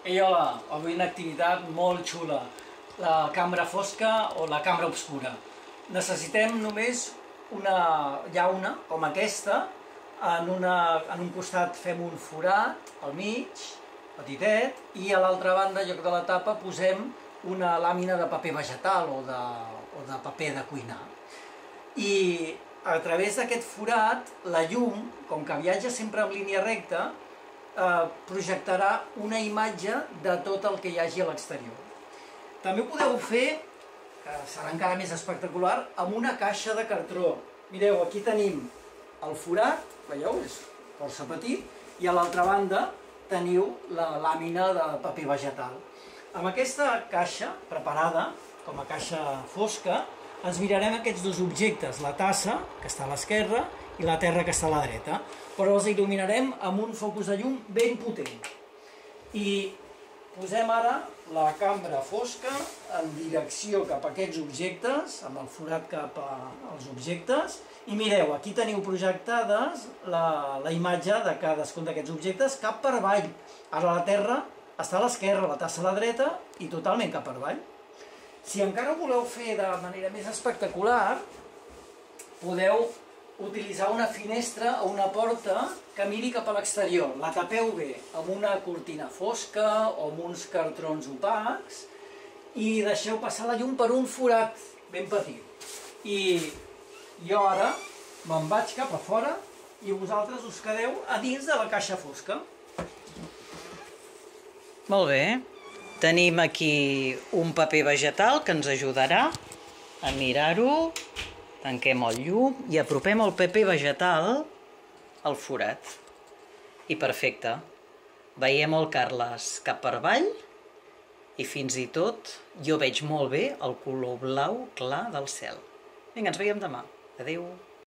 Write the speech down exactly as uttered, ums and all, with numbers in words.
Ei, hola, avui una activitat molt xula, la cambra fosca o la cambra obscura. Necessitem només una llauna com aquesta, en, una, en un costat fem un forat al mig, petitet, i a l'altra banda, en lloc de la tapa, posem una làmina de paper vegetal o de, o de paper de cuinar. I a través d'aquest forat, la llum, com que viatja sempre en línia recta, Eh, projectarà una imatge de tot el que hi hagi a l'exterior. També ho podeu fer, que serà encara més espectacular, amb una caixa de cartró. Mireu, aquí tenim el forat, veieu, és força petit, i a l'altra banda teniu la làmina de paper vegetal. Amb aquesta caixa preparada, com a caixa fosca, ens mirarem aquests dos objectes, la tassa, que està a l'esquerra, i la terra, que està a la dreta, però els il·luminarem amb un focus de llum ben potent. I posem ara la cambra fosca en direcció cap a aquests objectes, amb el forat cap als objectes, i mireu, aquí teniu projectades la, la imatge de cadascun d'aquests objectes cap per avall. Ara la terra està a l'esquerra, la tassa a la dreta i totalment cap per avall. Si encara ho voleu fer de manera més espectacular, podeu utilitzar una finestra o una porta que miri cap a l'exterior. La tapeu bé amb una cortina fosca o amb uns cartrons opacs i deixeu passar la llum per un forat ben petit. I jo ara me'n vaig cap a fora i vosaltres us quedeu a dins de la caixa fosca. Molt bé. Tenim aquí un paper vegetal que ens ajudarà a mirar-ho. Tanquem el llum i apropem el paper vegetal al forat. I perfecte. Veiem el Carles cap per avall i fins i tot jo veig molt bé el color blau clar del cel. Vinga, ens veiem demà. Adéu.